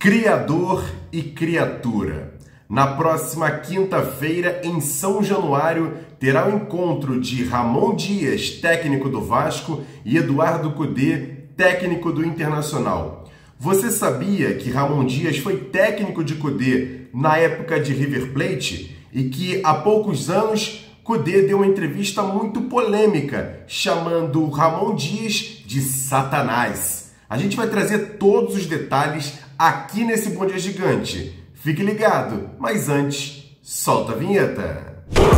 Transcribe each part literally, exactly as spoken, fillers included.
Criador e criatura. Na próxima quinta-feira, em São Januário, terá o encontro de Ramon Dias, técnico do Vasco, e Eduardo Cudê, técnico do Internacional. Você sabia que Ramon Dias foi técnico de Cudê na época de River Plate e que há poucos anos Cudê deu uma entrevista muito polêmica, chamando Ramon Dias de Satanás? A gente vai trazer todos os detalhes aqui nesse Bom Dia Gigante. Fique ligado, mas antes, solta a vinheta.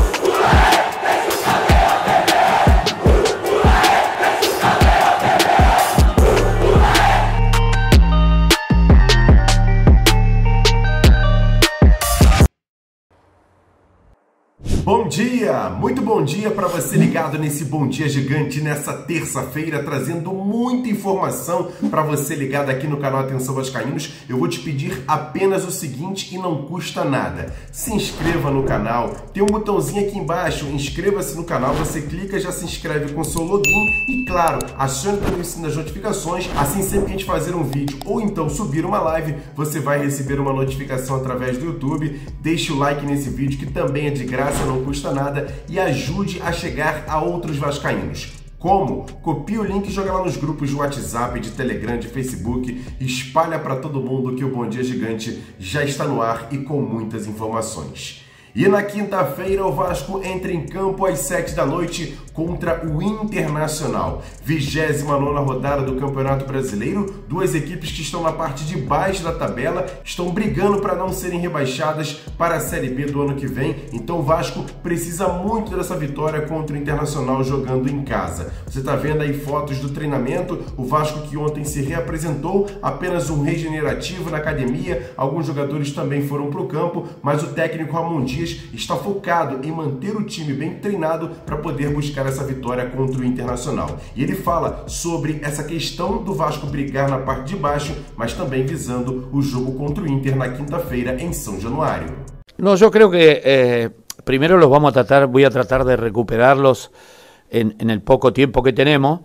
Bom dia, muito bom dia para você ligado nesse Bom Dia Gigante nessa terça-feira, trazendo muita informação para você ligado aqui no canal Atenção Vascaínos. Eu vou te pedir apenas o seguinte e não custa nada. Se inscreva no canal, tem um botãozinho aqui embaixo, inscreva-se no canal, você clica, já se inscreve com seu login e claro, acione também o sininho das notificações, assim sempre que a gente fazer um vídeo ou então subir uma live, você vai receber uma notificação através do YouTube. Deixe o like nesse vídeo que também é de graça, não custa nada e ajude a chegar a outros vascaínos. Como? Copie o link e joga lá nos grupos de WhatsApp, de Telegram, de Facebook, espalha para todo mundo que o Bom Dia Gigante já está no ar e com muitas informações. E na quinta-feira o Vasco entra em campo às sete da noite contra o Internacional. vigésima nona rodada do Campeonato Brasileiro. Duas equipes que estão na parte de baixo da tabela estão brigando para não serem rebaixadas para a Série B do ano que vem. Então o Vasco precisa muito dessa vitória contra o Internacional jogando em casa. Você está vendo aí fotos do treinamento. O Vasco que ontem se reapresentou, apenas um regenerativo na academia. Alguns jogadores também foram para o campo, mas o técnico Ramon Dias está focado em manter o time bem treinado para poder buscar essa vitória contra o Internacional. E ele fala sobre essa questão do Vasco brigar na parte de baixo, mas também visando o jogo contra o Inter na quinta-feira em São Januário. No, yo creo que eh, primero los vamos a tratar, voy a tratar de recuperarlos en, en el poco tiempo que tenemos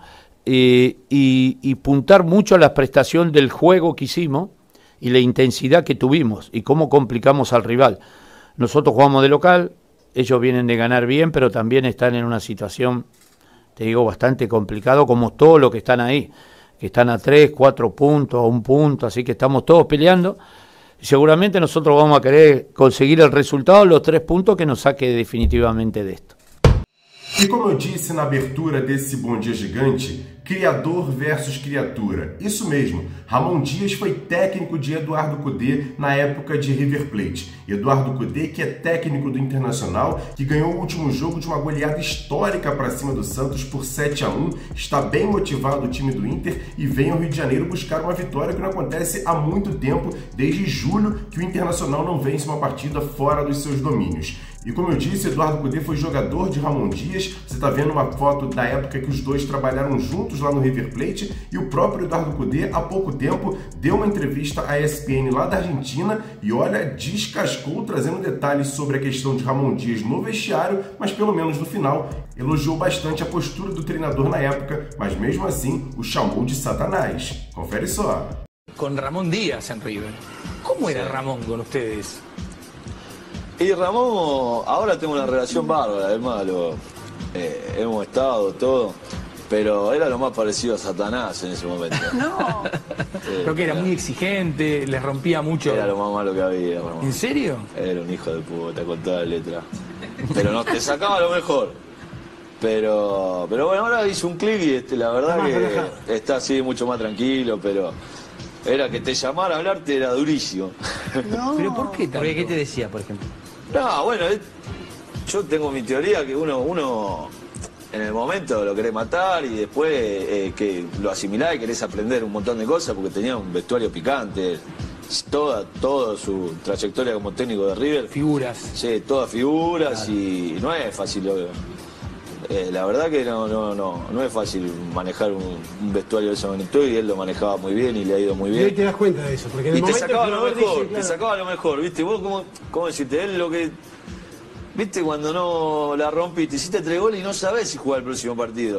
y, y, y puntar mucho a la prestación del juego que hicimos y la intensidad que tuvimos y cómo complicamos al rival. Nosotros jugamos de local, ellos vienen de ganar bien, pero también están en una situación, te digo, bastante complicado, como todos los que están ahí, que están a tres, cuatro puntos, a un punto, así que estamos todos peleando. Y seguramente nosotros vamos a querer conseguir el resultado, los tres puntos que nos saque definitivamente de esto. E como eu disse na abertura desse Bom Dia Gigante, criador versus criatura. Isso mesmo, Ramon Dias foi técnico de Eduardo Cudê na época de River Plate. Eduardo Cudê, que é técnico do Internacional, que ganhou o último jogo de uma goleada histórica para cima do Santos por sete a um, está bem motivado o time do Inter e vem ao Rio de Janeiro buscar uma vitória que não acontece há muito tempo, desde julho que o Internacional não vence uma partida fora dos seus domínios. E como eu disse, Eduardo Cudê foi jogador de Ramon Dias. Você está vendo uma foto da época que os dois trabalharam juntos lá no River Plate, e o próprio Eduardo Cudê, há pouco tempo, deu uma entrevista à E S P N lá da Argentina e, olha, descascou trazendo detalhes sobre a questão de Ramon Dias no vestiário, mas pelo menos no final elogiou bastante a postura do treinador na época, mas mesmo assim o chamou de Satanás. Confere só. Com Ramon Dias em River. Como era Ramon com vocês? Y Ramón, ahora tengo una relación bárbara, además lo, eh, hemos estado, todo, pero era lo más parecido a Satanás en ese momento. No, eh, creo que era, era muy exigente, les rompía mucho. Era lo más malo que había, Ramón. ¿En serio? Era un hijo de puta con toda la letra. Pero no, te sacaba lo mejor. Pero, pero bueno, ahora hizo un clic y este, la verdad que relajado. Está así mucho más tranquilo, pero era que te llamara a hablarte era durísimo. No. ¿Pero por qué? ¿Por qué te decía, por ejemplo? No, bueno, yo tengo mi teoría que uno, uno en el momento lo querés matar y después eh, que lo asimilás y querés aprender un montón de cosas porque tenía un vestuario picante, toda, toda su trayectoria como técnico de River. Figuras. Sí, todas figuras, claro. Y no es fácil. Eh, la verdad que no, no, no, no es fácil manejar un, un vestuario de esa magnitud y él lo manejaba muy bien y le ha ido muy bien. Y hoy te das cuenta de eso, porque en el y te momento sacaba lo mejor, dice, claro. te sacaba lo mejor, ¿viste? Vos, ¿cómo, cómo decirte? Él lo que... ¿Viste cuando no la rompiste? Hiciste tres goles y no sabés si jugar el próximo partido.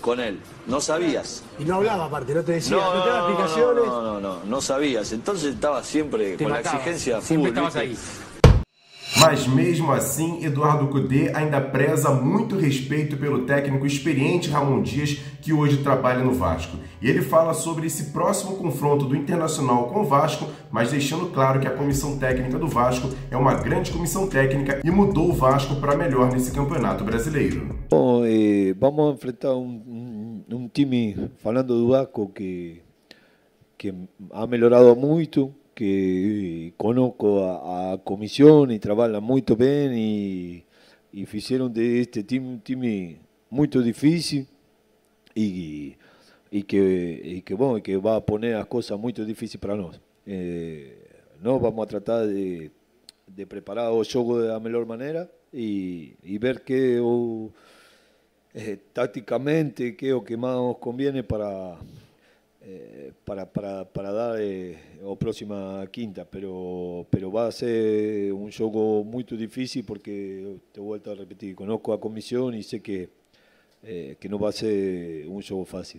con él. No sabías. Y no hablaba aparte, no te decía, No, no, te daba no, explicaciones. no, no, no, no sabías. Entonces estaba siempre Te con mataba. la exigencia Siempre full, estabas ¿viste? ahí. Mas mesmo assim, Eduardo Cudê ainda preza muito respeito pelo técnico experiente Ramon Dias, que hoje trabalha no Vasco. E ele fala sobre esse próximo confronto do Internacional com o Vasco, mas deixando claro que a comissão técnica do Vasco é uma grande comissão técnica e mudou o Vasco para melhor nesse campeonato brasileiro. Bom, eh, vamos a enfrentar um, um, um time, falando do Vasco, que, que ha melhorado muito, que conozco a, a comisión y trabaja muy bien y, y hicieron de este time un time muy difícil y, y, que, y que, bueno, que va a poner las cosas muy difíciles para nosotros. Eh, nos vamos a tratar de, de preparar el juego de la mejor manera y, y ver qué o, eh, tácticamente qué es lo que más nos conviene para... Eh, para, para, para dar eh, a próxima quinta, pero, pero va a ser un juego muy difícil porque, te vuelvo a repetir, conozco a comisión y sé que, eh, que no va a ser un juego fácil.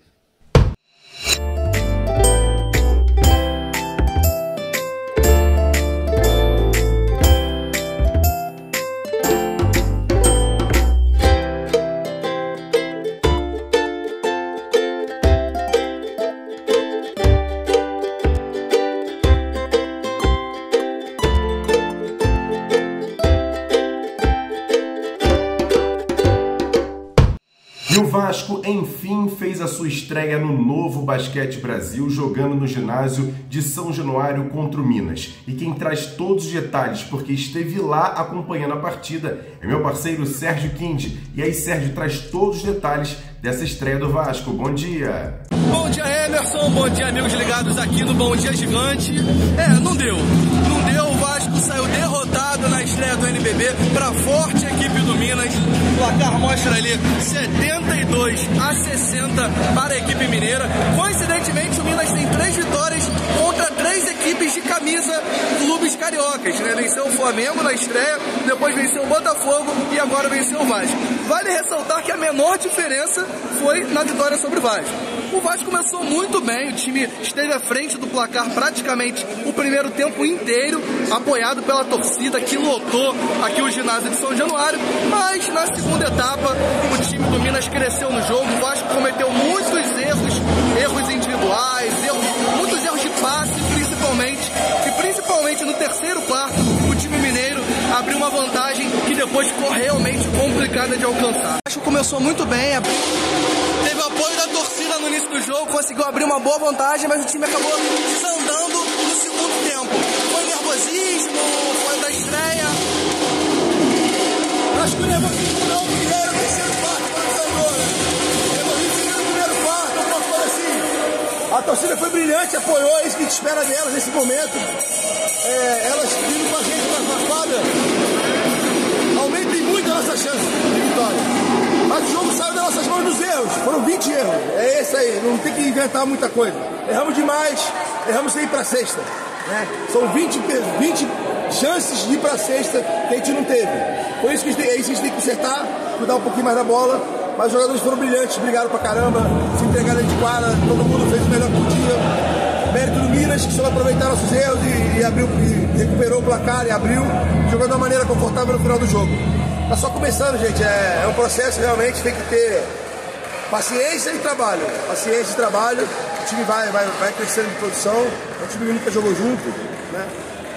E o Vasco, enfim, fez a sua estreia no Novo Basquete Brasil, jogando no ginásio de São Januário contra o Minas. E quem traz todos os detalhes, porque esteve lá acompanhando a partida, é meu parceiro Sérgio Quindi. E aí, Sérgio, traz todos os detalhes dessa estreia do Vasco. Bom dia! Bom dia, Emerson. Bom dia, amigos ligados aqui no Bom Dia Gigante. É, não deu. Não deu. O Vasco saiu derrotado na estreia do N B B para a forte equipe do Minas. O placar mostra ali setenta e dois a sessenta para a equipe mineira. Coincidentemente, o Minas tem três vitórias contra três equipes de camisa clubes cariocas, né? Venceu o Flamengo na estreia, depois venceu o Botafogo e agora venceu o Vasco. Vale ressaltar que a menor diferença foi na vitória sobre o Vasco. O Vasco começou muito bem, o time esteve à frente do placar praticamente o primeiro tempo inteiro, apoiado pela torcida que lotou aqui o ginásio de São Januário, mas na segunda etapa o time do Minas cresceu no jogo, o Vasco cometeu muitos erros, erros individuais, erros, muitos erros de passe principalmente, e principalmente no terceiro quarto o time mineiro abriu uma vantagem que depois ficou realmente complicada de alcançar. O Vasco começou muito bem, teve o apoio da torcida no início do jogo, conseguiu abrir uma boa vantagem, mas o time acabou desandando no segundo tempo. Foi nervosismo, foi da estreia. Acho que o nervosismo não, porque era o terceiro quarto, quando desandou, né? Nervosismo no primeiro quarto, alguma coisa assim. A torcida foi brilhante, apoiou, é isso que a gente espera delas nesse momento. É, elas vindo com a gente na quadra, aumentem muito a nossa chance de vitória. Mas o jogo saiu das nossas mãos nos erros. Foram vinte erros. É isso aí. Não tem que inventar muita coisa. Erramos demais. Erramos sem ir para a sexta. Né? São vinte, vinte chances de ir para a sexta que a gente não teve. Foi isso que a gente tem, é isso que a gente tem que consertar. Cuidar um pouquinho mais da bola. Mas os jogadores foram brilhantes. Brigaram pra caramba. Se entregaram de quadra. Todo mundo fez o melhor que podia. Mérito do Minas, que soube aproveitar nossos erros e, e, abriu, e recuperou o placar e abriu. Jogando de uma maneira confortável no final do jogo. Tá só começando, gente, é, é um processo realmente, tem que ter paciência e trabalho, paciência e trabalho, o time vai, vai, vai crescendo de produção, é um time que nunca jogou junto, né?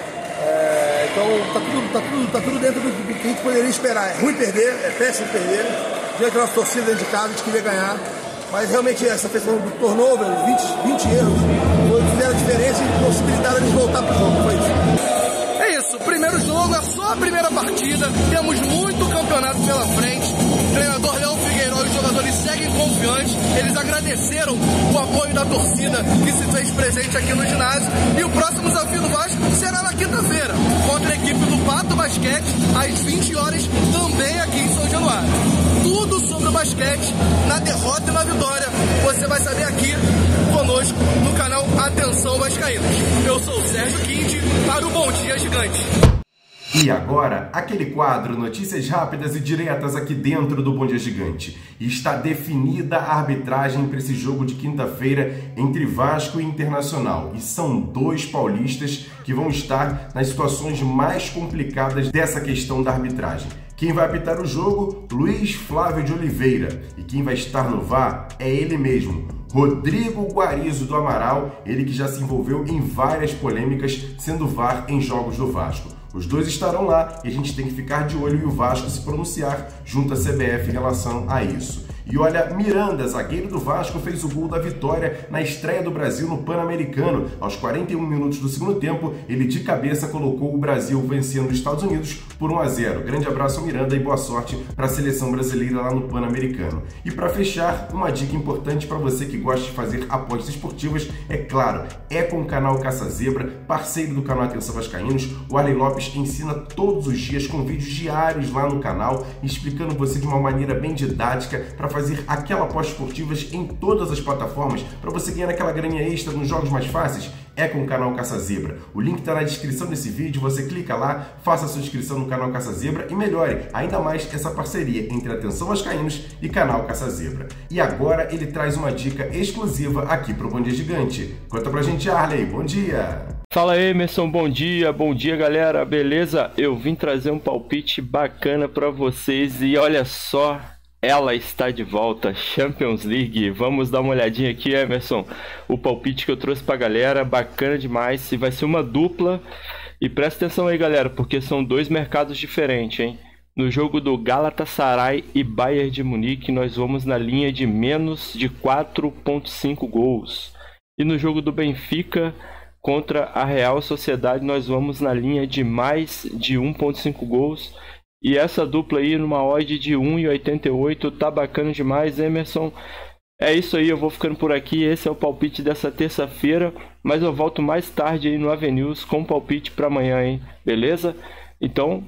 É, então tá tudo, tá, tudo, tá tudo dentro do que a gente poderia esperar, é ruim perder, é péssimo perder, diante da nossa torcida dentro de casa, a gente queria ganhar, mas realmente essa questão do turnover, vinte, vinte erros, fizeram a diferença e possibilitaram eles voltar pro jogo, foi isso. Primeiro jogo, é só a primeira partida, temos muito campeonato pela frente. O treinador Léo Figueiró e os jogadores seguem confiantes, eles agradeceram o apoio da torcida que se fez presente aqui no ginásio. E o próximo desafio do Vasco será na quinta-feira, contra a equipe do Pato Basquete, às vinte horas, também aqui em São Januário. Tudo sobre o basquete, na derrota e na vitória, você vai saber aqui conosco no canal Atenção Vascaínos. Eu sou o Sérgio Quindi para o Bom Dia Gigante. E agora, aquele quadro, notícias rápidas e diretas aqui dentro do Bom Dia Gigante. Está definida a arbitragem para esse jogo de quinta-feira entre Vasco e Internacional. E são dois paulistas que vão estar nas situações mais complicadas dessa questão da arbitragem. Quem vai apitar o jogo? Luiz Flávio de Oliveira. E quem vai estar no V A R é ele mesmo, Rodrigo Guarizo do Amaral, ele que já se envolveu em várias polêmicas sendo V A R em jogos do Vasco. Os dois estarão lá e a gente tem que ficar de olho e o Vasco se pronunciar junto à C B F em relação a isso. E olha, Miranda, zagueiro do Vasco, fez o gol da vitória na estreia do Brasil no Pan-Americano. Aos quarenta e um minutos do segundo tempo, ele de cabeça colocou o Brasil vencendo os Estados Unidos por um a zero. Grande abraço ao Miranda e boa sorte para a seleção brasileira lá no Pan-Americano. E para fechar, uma dica importante para você que gosta de fazer apostas esportivas, é claro, é com o canal Caça Zebra, parceiro do canal Atenção Vascaínos. O Arley Lopes ensina todos os dias com vídeos diários lá no canal, explicando você de uma maneira bem didática para fazer aquela aposta esportivas em todas as plataformas para você ganhar aquela graninha extra nos jogos mais fáceis. É com o canal Caça Zebra. O link está na descrição desse vídeo, você clica lá, faça a sua inscrição no canal Caça Zebra e melhore ainda mais essa parceria entre Atenção Vascaínos e canal Caça Zebra. E agora ele traz uma dica exclusiva aqui para o Bom Dia Gigante. Conta pra gente, Arley, bom dia! Fala aí, Emerson, bom dia, bom dia galera, beleza? Eu vim trazer um palpite bacana para vocês e olha só, ela está de volta, Champions League. Vamos dar uma olhadinha aqui, Emerson. O palpite que eu trouxe pra galera, bacana demais. E vai ser uma dupla. E presta atenção aí, galera, porque são dois mercados diferentes, hein? No jogo do Galatasaray e Bayern de Munique, nós vamos na linha de menos de quatro ponto cinco gols. E no jogo do Benfica contra a Real Sociedade, nós vamos na linha de mais de um ponto cinco gols. E essa dupla aí numa odd de um vírgula oitenta e oito, tá bacana demais, Emerson. É isso aí, eu vou ficando por aqui, esse é o palpite dessa terça-feira, mas eu volto mais tarde aí no Avenues com palpite para amanhã, hein? Beleza? Então,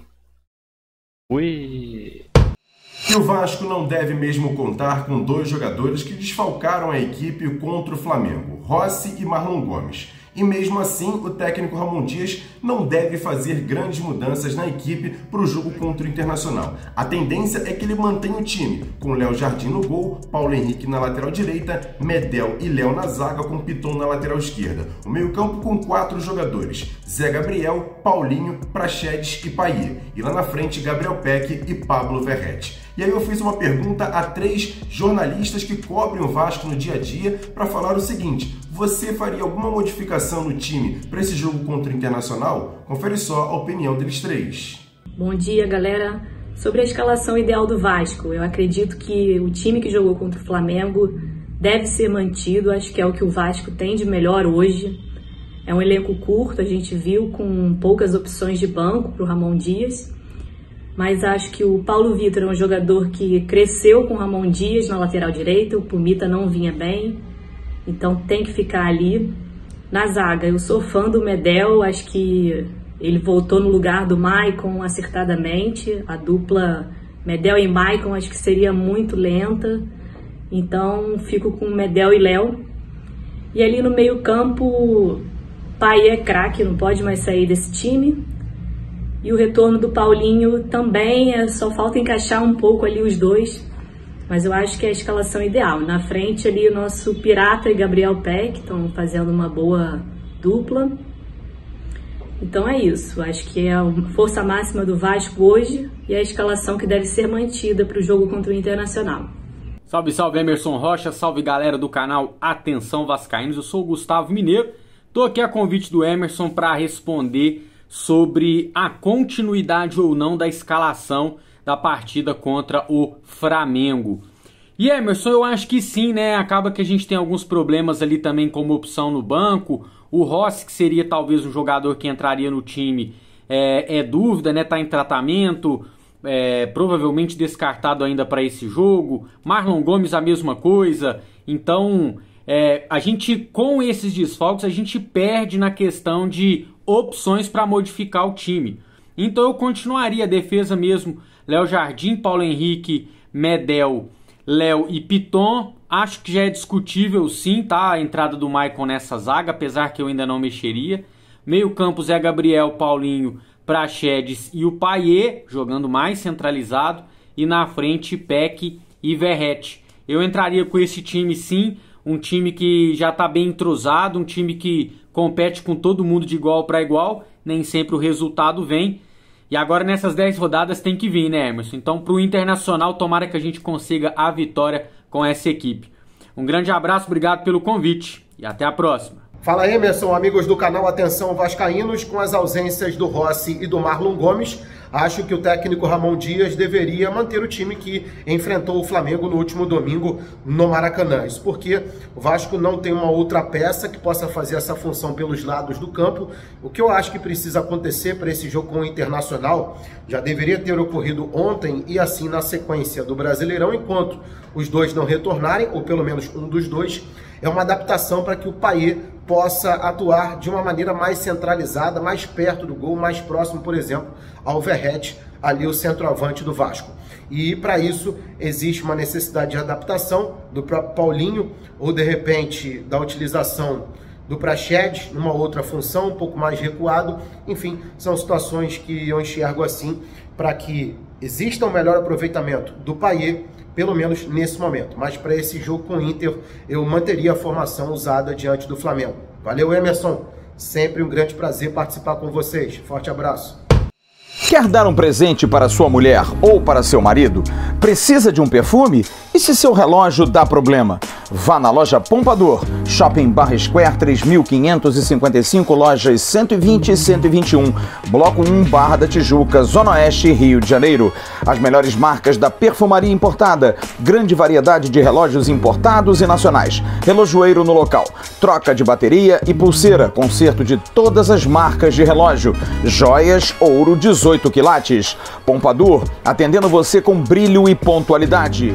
ui! E o Vasco não deve mesmo contar com dois jogadores que desfalcaram a equipe contra o Flamengo, Rossi e Marlon Gomes. E mesmo assim, o técnico Ramon Dias não deve fazer grandes mudanças na equipe para o jogo contra o Internacional. A tendência é que ele mantenha o time, com Léo Jardim no gol, Paulo Henrique na lateral direita, Medel e Léo na zaga, com Piton na lateral esquerda. O meio-campo com quatro jogadores, Zé Gabriel, Paulinho, Praxedes e Payet. E lá na frente, Gabriel Peck e Pablo Verrete. E aí eu fiz uma pergunta a três jornalistas que cobrem o Vasco no dia a dia para falar o seguinte: você faria alguma modificação no time para esse jogo contra o Internacional? Confere só a opinião deles três. Bom dia, galera. Sobre a escalação ideal do Vasco, eu acredito que o time que jogou contra o Flamengo deve ser mantido, acho que é o que o Vasco tem de melhor hoje. É um elenco curto, a gente viu, com poucas opções de banco para o Ramon Dias. Mas acho que o Paulo Vitor é um jogador que cresceu com o Ramon Dias na lateral direita, o Pumita não vinha bem, então tem que ficar ali. Na zaga, eu sou fã do Medel, acho que ele voltou no lugar do Maicon acertadamente, a dupla Medel e Maicon acho que seria muito lenta, então fico com Medel e Léo. E ali no meio campo, Payet é craque, não pode mais sair desse time. E o retorno do Paulinho também, é, só falta encaixar um pouco ali os dois, mas eu acho que é a escalação ideal. Na frente ali o nosso Pirata e Gabriel Peck estão fazendo uma boa dupla. Então é isso, acho que é a força máxima do Vasco hoje e a escalação que deve ser mantida para o jogo contra o Internacional. Salve, salve Emerson Rocha, salve galera do canal Atenção Vascaínos, eu sou o Gustavo Mineiro, tô aqui a convite do Emerson para responder sobre a continuidade ou não da escalação da partida contra o Flamengo. E Emerson, eu acho que sim, né? Acaba que a gente tem alguns problemas ali também como opção no banco. O Rossi, que seria talvez um jogador que entraria no time, é, é dúvida, né? Tá em tratamento, é, provavelmente descartado ainda para esse jogo. Marlon Gomes a mesma coisa. Então, é, a gente, com esses desfalques, a gente perde na questão de opções para modificar o time. Então eu continuaria a defesa mesmo, Léo Jardim, Paulo Henrique, Medel, Léo e Piton. Acho que já é discutível sim, tá? A entrada do Maicon nessa zaga, apesar que eu ainda não mexeria. Meio campo, Zé Gabriel, Paulinho, Praxedes e o Payet, jogando mais centralizado, e na frente Peck e Verratti. Eu entraria com esse time sim, um time que já está bem entrosado, um time que compete com todo mundo de igual para igual, nem sempre o resultado vem. E agora nessas dez rodadas tem que vir, né, Emerson? Então pro Internacional, tomara que a gente consiga a vitória com essa equipe. Um grande abraço, obrigado pelo convite e até a próxima. Fala Emerson, amigos do canal Atenção Vascaínos. Com as ausências do Rossi e do Marlon Gomes, acho que o técnico Ramon Dias deveria manter o time que enfrentou o Flamengo no último domingo no Maracanã. Isso porque o Vasco não tem uma outra peça que possa fazer essa função pelos lados do campo. O que eu acho que precisa acontecer para esse jogo com o Internacional já deveria ter ocorrido ontem e assim na sequência do Brasileirão, enquanto os dois não retornarem, ou pelo menos um dos dois, é uma adaptação para que o Payet possa atuar de uma maneira mais centralizada, mais perto do gol, mais próximo, por exemplo, ao Verratti, ali o centroavante do Vasco. E para isso existe uma necessidade de adaptação do próprio Paulinho, ou de repente da utilização do Praxedes numa outra função, um pouco mais recuado. Enfim, são situações que eu enxergo assim, para que exista um melhor aproveitamento do Payet, pelo menos nesse momento. Mas para esse jogo com o Inter, eu manteria a formação usada diante do Flamengo. Valeu, Emerson. Sempre um grande prazer participar com vocês. Forte abraço. Quer dar um presente para sua mulher ou para seu marido? Precisa de um perfume? E se seu relógio dá problema? Vá na loja Pompador, Shopping Barra Square três mil quinhentos e cinquenta e cinco, lojas cento e vinte e cento e vinte e um, Bloco um, Barra da Tijuca, Zona Oeste, Rio de Janeiro. As melhores marcas da perfumaria importada, grande variedade de relógios importados e nacionais, relojoeiro no local, troca de bateria e pulseira, conserto de todas as marcas de relógio, joias, ouro dezoito quilates. Pompador, atendendo você com brilho e pontualidade.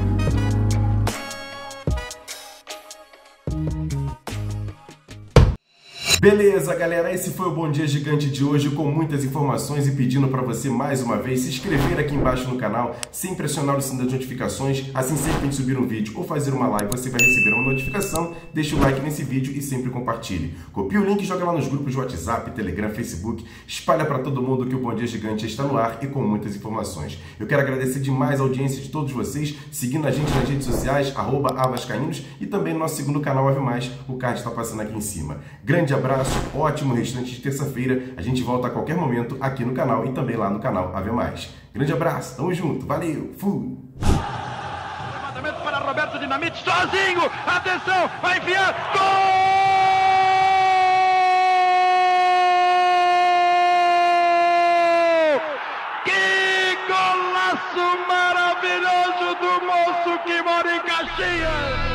Beleza, galera, esse foi o Bom Dia Gigante de hoje, com muitas informações, e pedindo para você mais uma vez se inscrever aqui embaixo no canal, sem pressionar o sino das notificações. Assim, sempre que a gente subir um vídeo ou fazer uma live, você vai receber uma notificação. Deixe o like nesse vídeo e sempre compartilhe. Copie o link e joga lá nos grupos de WhatsApp, Telegram, Facebook. Espalha para todo mundo que o Bom Dia Gigante está no ar e com muitas informações. Eu quero agradecer demais a audiência de todos vocês, seguindo a gente nas redes sociais, arroba avascaínos, e também no nosso segundo canal Ave Mais. O card está passando aqui em cima. Grande abraço. Ótimo restante de terça-feira. A gente volta a qualquer momento aqui no canal e também lá no canal Ave Mais. Grande abraço, tamo junto, valeu, fui! Levantamento para Roberto Dinamite, sozinho, atenção, vai enfiar, gol! Que golaço maravilhoso do moço que mora em Caxias!